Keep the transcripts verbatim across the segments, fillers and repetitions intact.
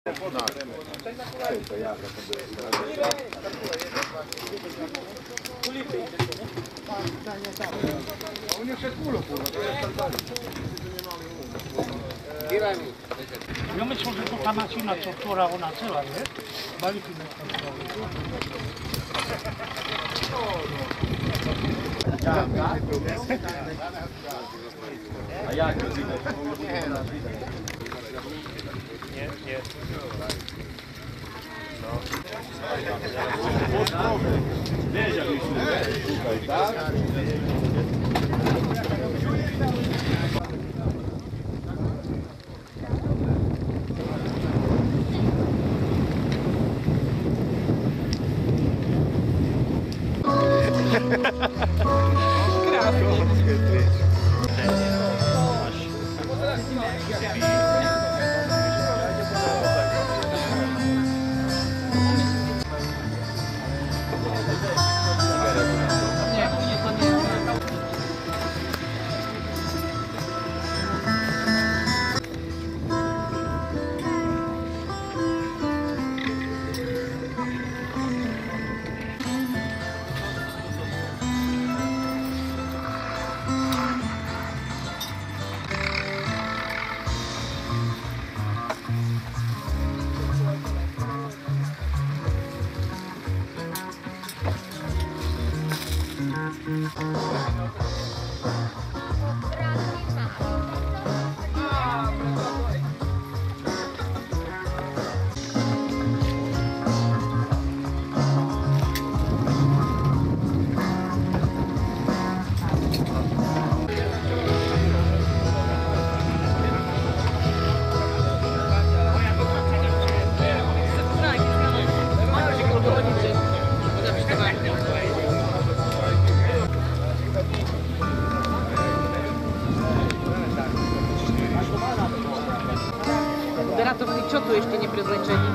On je še kulo puno, to je sad Ja myślę, że to ta maszyna, co, która ona cela, nie? Baliki na A jak to widać? Nie, nie. Wiesz, jak już tutaj, tak? Ratowniczo jeszcze nie przeznaczeni.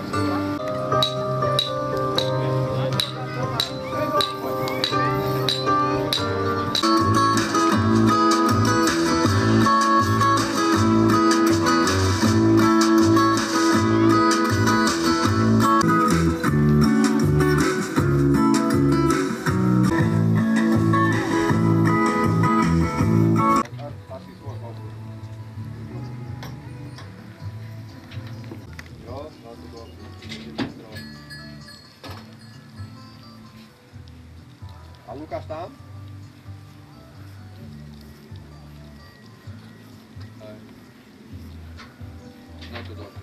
A Lukasz tam? No to dobrze.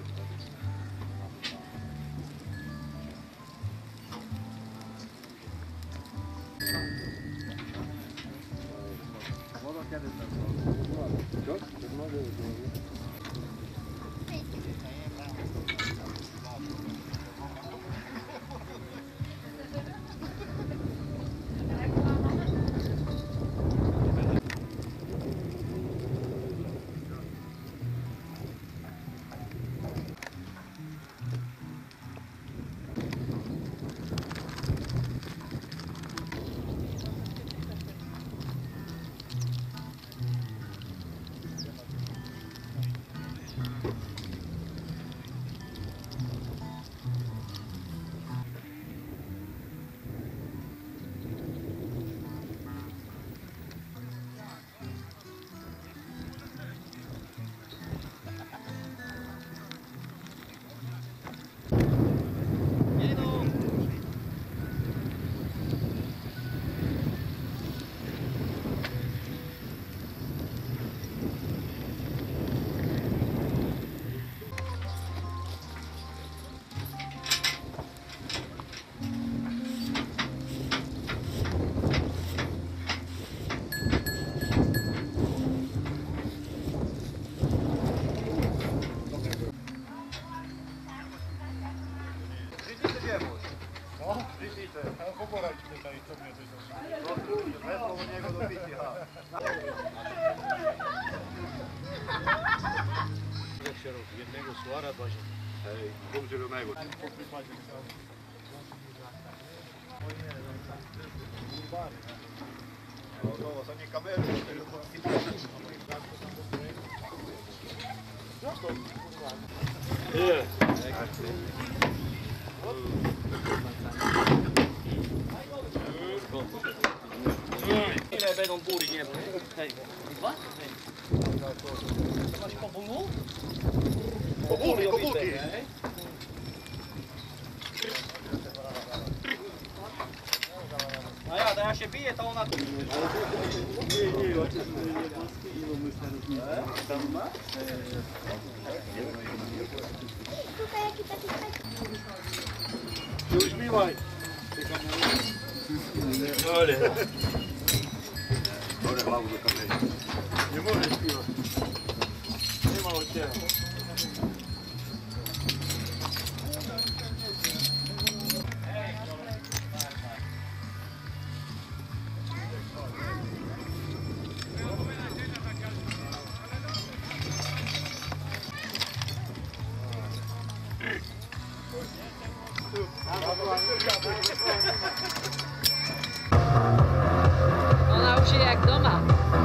Woda kiedy tam? Co? Czy mogę zrobić? Jednego suara, dwa ziemi. Ej, dwóch zielonego. No to ostatnie kamery. Nie. Ile będą góry, nie wiem. Dwa? Masz kobułu? Kobulki, kobulki. A ja, to ja się biję, to ona tu. Już miłaj. Ale. Dobra, hlavu do kamery. Nie możesz śpiewać. Nie ma od ciebie. Ona už je jak doma.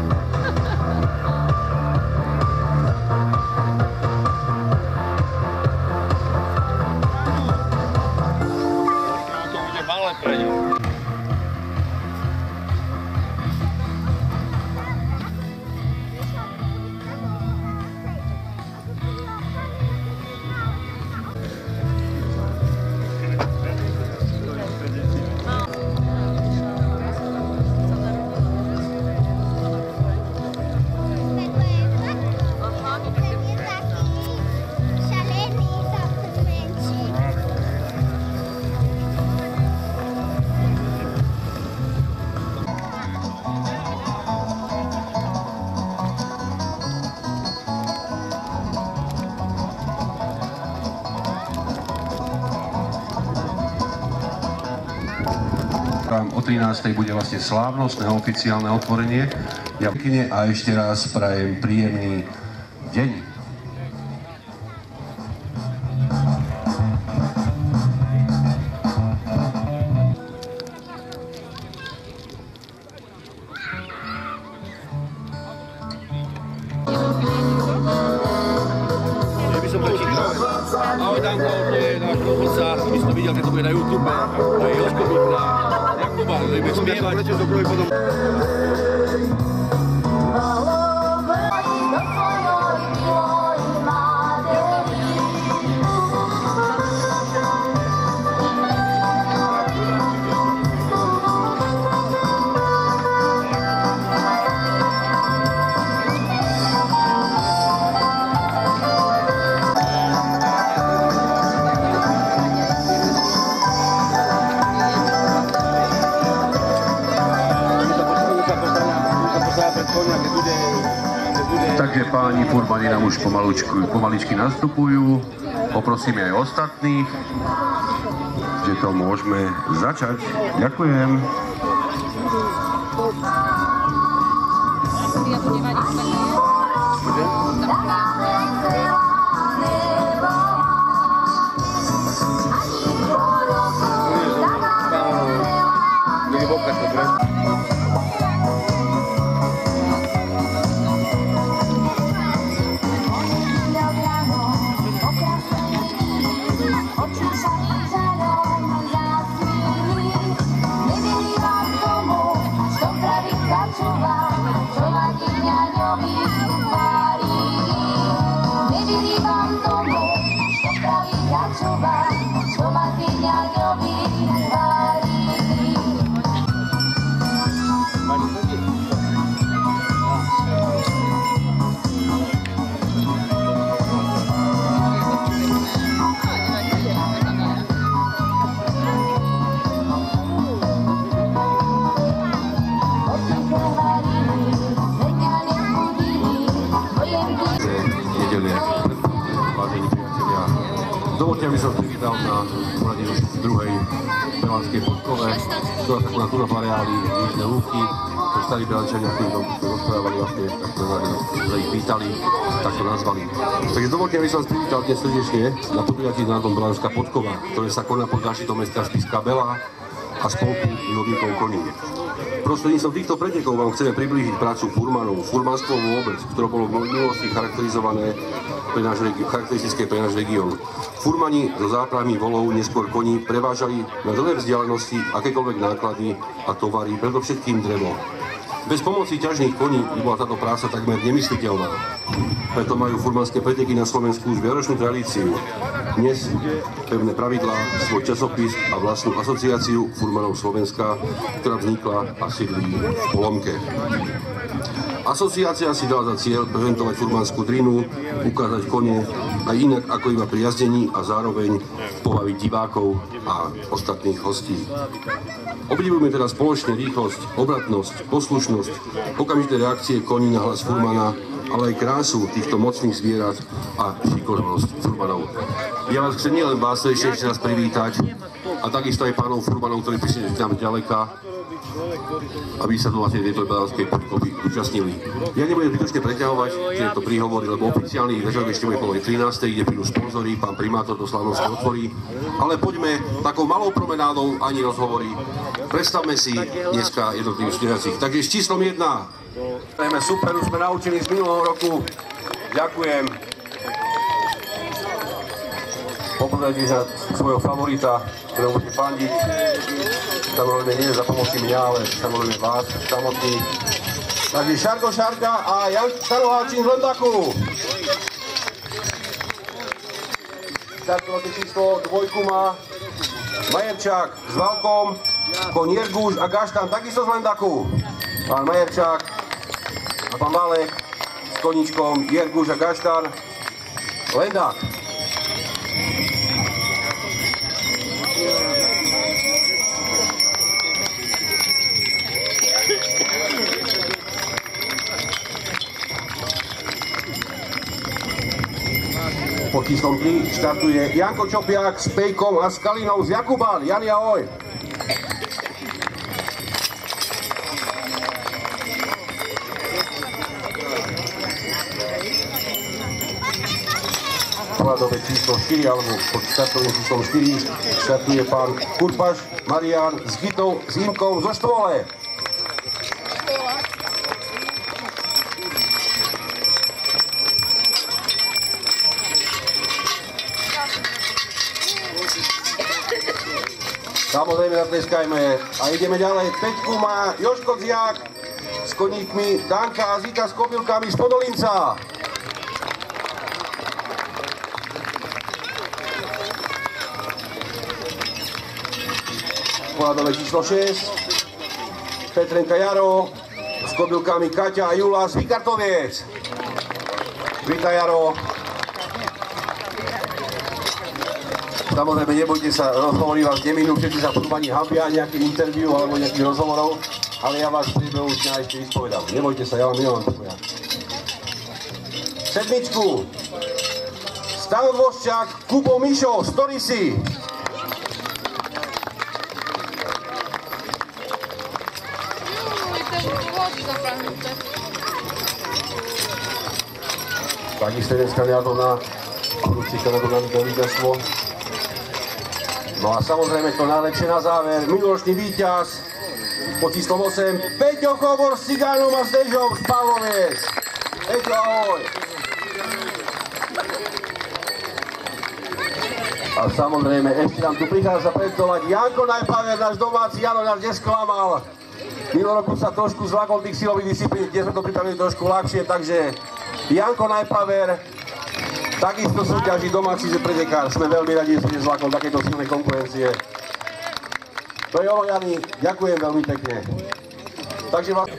To bude malé pre ňu. O trinástej bude vlastne slávnostné oficiálne otvorenie. Ja pekne a ešte raz prajem príjemný deň. Ja by som prečítal. Ahoj Danko, to je náš rozhodca. My sme videli, keď to bude na YouTube. To je Jožko Bukna. Jakuba, to je spievať. Prečo do prvej potom. Takže páni furmani nám už pomalučku, pomaličky nastupujú. Poprosíme aj ostatných, že to môžeme začať. Ďakujem. Dovoľte, aby som privítal na poradinu druhej Belanskej podkove, ktorá sa koná tu na areáli Nižné Lúky. To starí Belančania, ktorí tam rozprávali vlastne, tak to sa ich pýtali, tak to nazvali. Takže dovoľte, aby som vás privítal dnes srdečne na podujatí s názvom Belanská podkova, ktoré sa koná pod záštitou mesta Spišská Belá. a spolku milovníkov koní. Prostredníctvom týchto pretekov vám chceme priblížiť prácu furmanov, furmanstvo vôbec, ktoré bolo v minulosti charakterizované pre náš regi- charakteristické pre náš región. Furmani so zápravmi volov, neskôr koní, prevážali na dlhé vzdialenosti akékoľvek náklady a tovary, predovšetkým drevo. Bez pomoci ťažných koní by bola táto práca takmer nemysliteľná. Preto majú furmanské preteky na Slovensku už viacročnú tradíciu. Dnes pevné pravidlá, svoj časopis a vlastnú asociáciu furmanov Slovenska, ktorá vznikla a sídlí v Polomke. Asociácia si dala za cieľ prezentovať furmanskú drinu, ukázať kone aj inak ako iba pri jazdení a zároveň pobaviť divákov a ostatných hostí. Obdivujeme teda spoločne rýchlosť, obratnosť, poslušnosť, okamžité reakcie koní na hlas furmana, ale aj krásu týchto mocných zvierat a šikovnosť furmanov. Ja vás chcem nielen vás ešte ešte raz privítať a takisto aj pánov furmanov, ktorí prišli tam ďaleka, aby sa tu vlastne tejto pedálskej podkovy účastnili. Ja nebudem zbytočne preťahovať tieto príhovory, lebo oficiálny večer ešte bude po trinástej, kde prídu sponzori, pán primátor to slávnosti otvorí. Ale poďme takou malou promenádou, ani rozhovory. Predstavme si dneska jednotlivých súťažiacich. Takže s číslom jedna. Tajme super, už sme naučili z minulého roku. Ďakujem. Popredajte sa svojho favorita, ktorého budete fandiť. Samozrejme nie za pomoci mňa, ale samozrejme vás samotných. Takže Šarko Šarka a Jan Staroháčin z Lendaku. Štartovacie číslo dvojku má Majerčák s Valkom, kon Jerguš a Gaštan takisto z Lendaku. Pán Majerčák a pán Valek s koničkom Jerguš a Gaštan Lendak. Pod číslom tri štartuje Janko Čopiak s Pejkom a s Kalinou z Jakubán. Jani, ahoj. Pohľadové číslo štyri, alebo pod štartovým číslom štyri štartuje pán Kurpaš Marián s Gitou, s Imkou zo Štvole. Samozrejme zatleskajme a ideme ďalej. Peťku má Jožko Dziak s koníkmi, Danka a Zita s kobylkami z Podolinca. Pohľadové číslo šesť. Petrenka Jaro s kobylkami Kaťa a Jula z Vykartoviec. Vítaj Jaro. Samozrejme, nebojte sa, rozhovorí vás neminú, všetci sa furmani hambia nejaký interview alebo nejakých rozhovorov, ale ja vás v priebehu dňa ešte vyspovedám. Nebojte sa, ja vám nemám povedať. Sedmičku. Stano Dvoščák, Kubo Mišo, Storisi. Takisto jeden skaniadol na korupcii kanadovnami do víťazstvo. No a samozrejme to najlepšie na záver, minuloročný víťaz pod číslom osem, Peťo Chobor s Cigánom a s Dežom z Pavloviec. Peťo, ahoj. A samozrejme ešte nám tu prichádza predstavovať Janko Najpaver, náš domáci, Jano nás nesklamal. Minulý roku sa trošku zlakol tých silových disciplín, kde sme to pripravili trošku ľahšie, takže Janko Najpaver, takisto súťaží domáci pretekár. Sme veľmi radi, že ste zlákol takéto silné konkurencie. To je ono, Jani. Ďakujem veľmi pekne. Takže vás...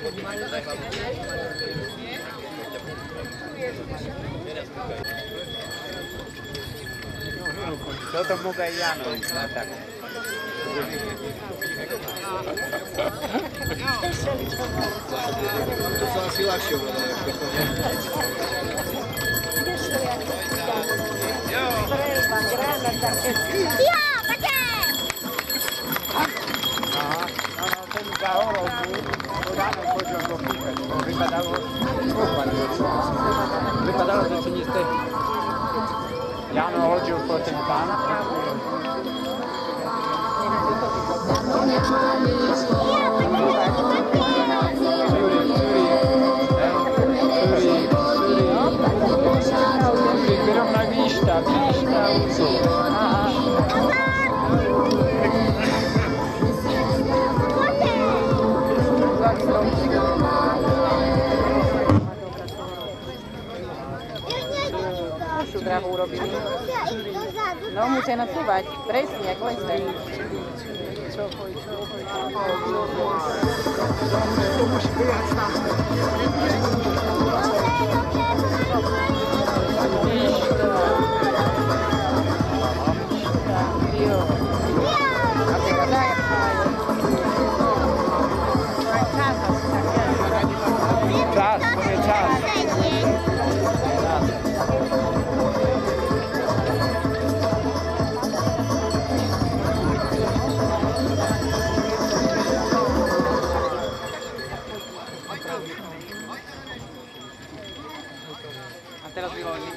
Toto mógł Jano, tak. To sa asi ľahšie uvedá. Ja, také! Aha, no ten zaorał mu, to rano chodził go kupę, bo wypadało wypadało to co niestety. Jano chodził po ten pan. No musia nocúvať, presne, ako lese. To musí vyjať tam. Čas, to je čas. A teraz vyloží.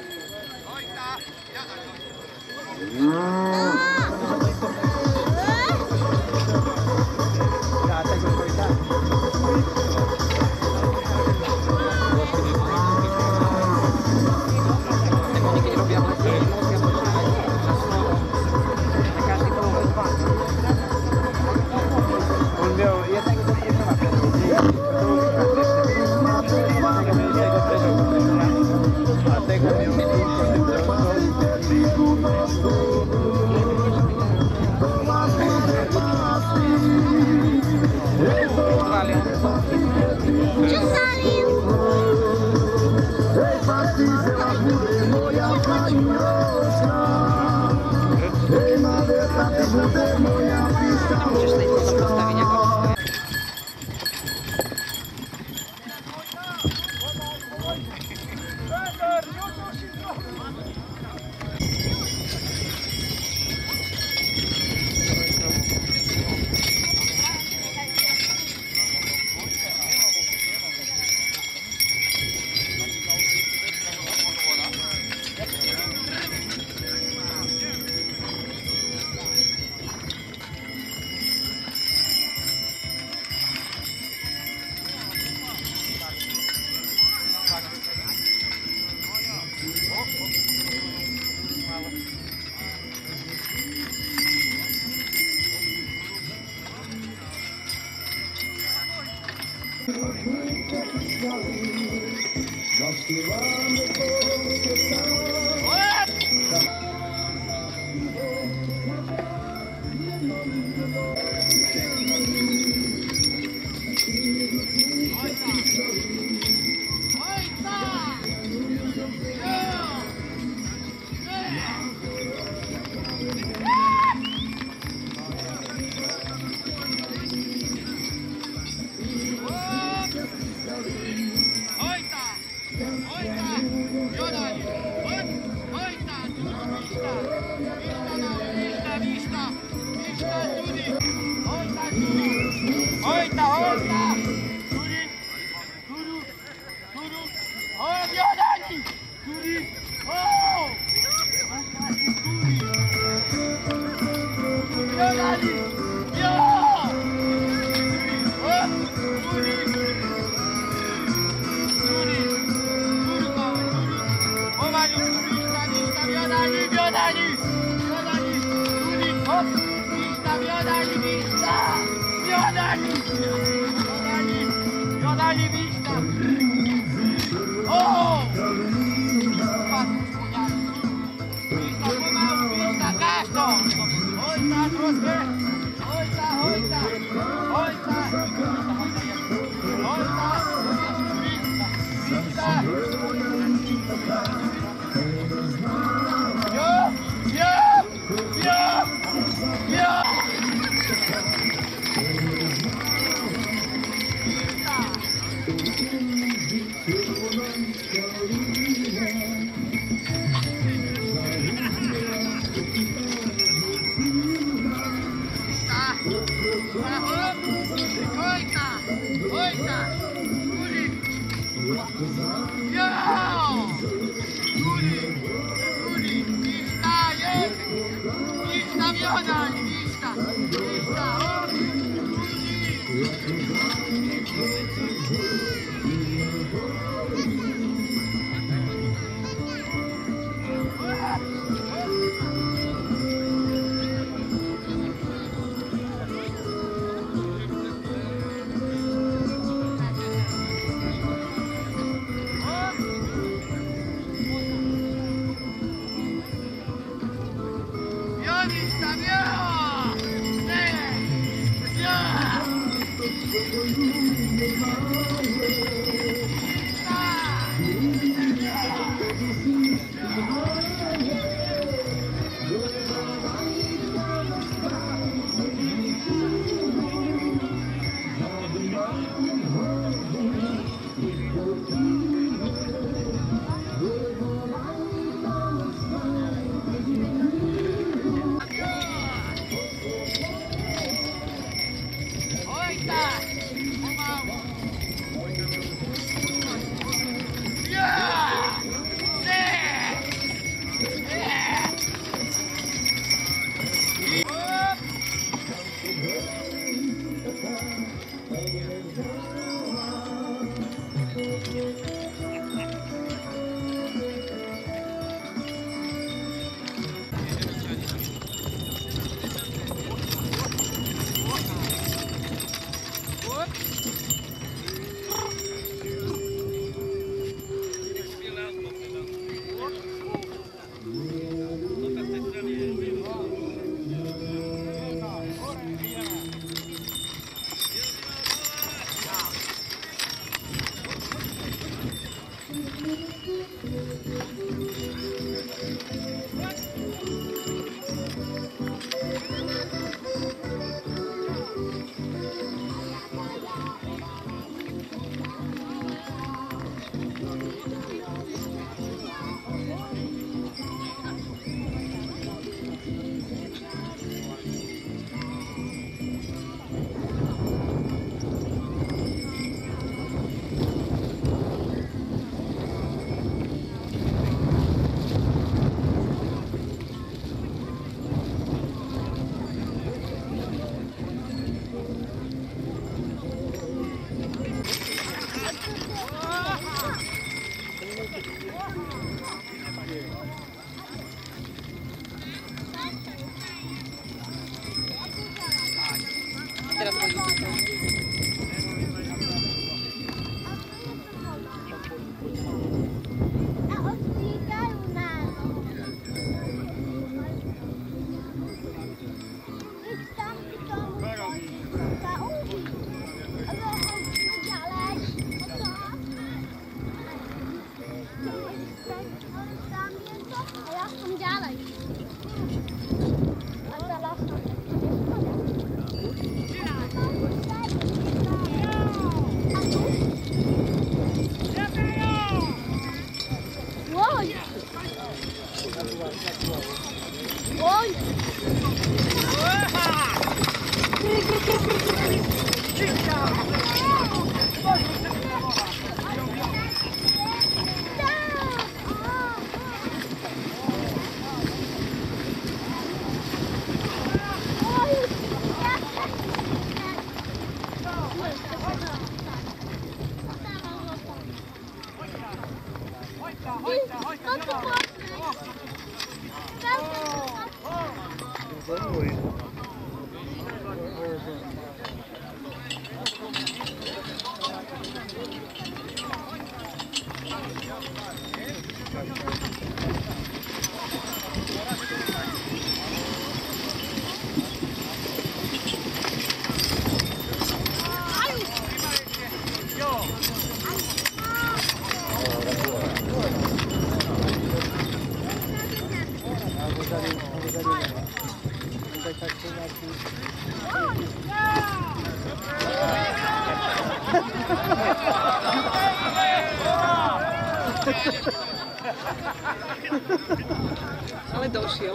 Ale došiel.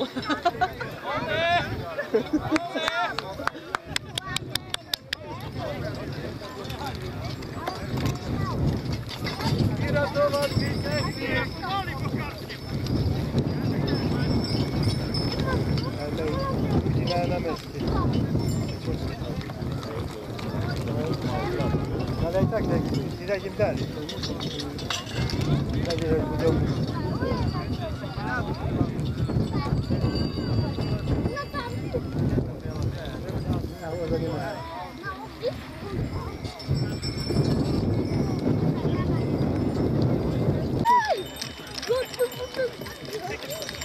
Ale i tak, jak nie zajdziemy dalej. Będzie, że będą... Good, good, good, good.